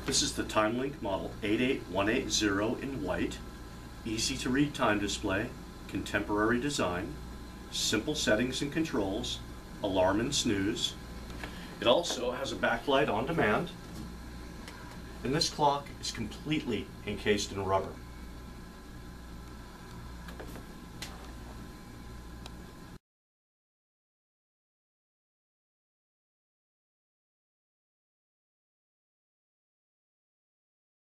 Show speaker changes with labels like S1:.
S1: This is the Timelink model 88180 in white. Easy to read time display, contemporary design, simple settings and controls, alarm and snooze. It also has a backlight on demand, and this clock is completely encased in rubber.